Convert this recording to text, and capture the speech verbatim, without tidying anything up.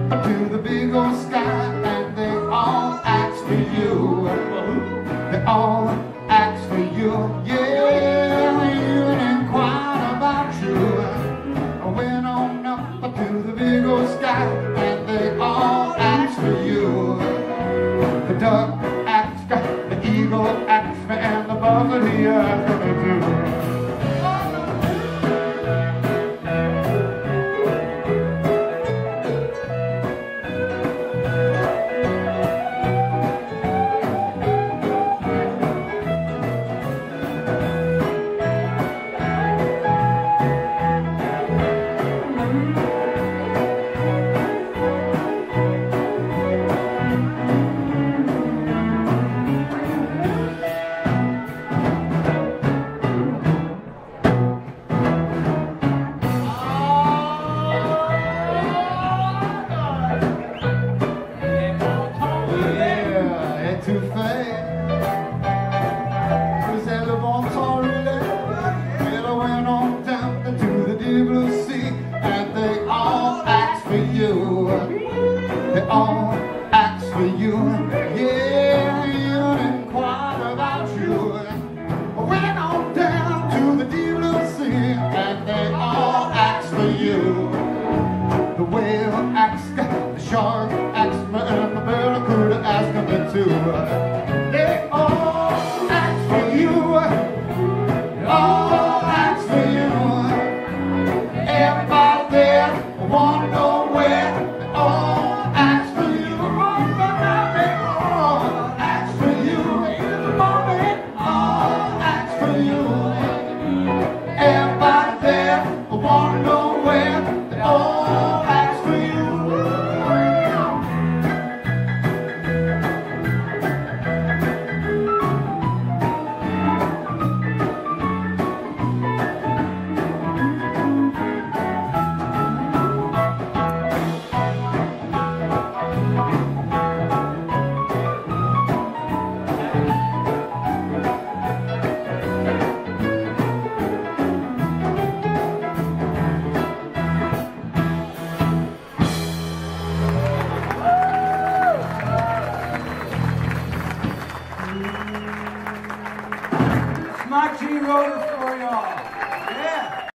to the big old sky, and they all ask for you. They all ask for you. Yeah, even inquire about you. I went on up to the big old sky, and they all ask for you. The duck asked, the eagle asked me, and the buzzard he asked me too. Too fast. We said the bombs are really. Well, I went on down to the deep blue sea, and they all ask for you. They all ask for you. Yeah, you inquire about you. I went on down to the deep blue sea, and they all ask for you. The whale asked, the shark asked me, and the barracuda asked me too. They all ask for you. They all ask for you. Everybody there wanna know where. They all ask for you. They all ask for you. In the morning, all ask for you. Everybody there wanna know where. They all ask for you. Smart G wrote it for y'all.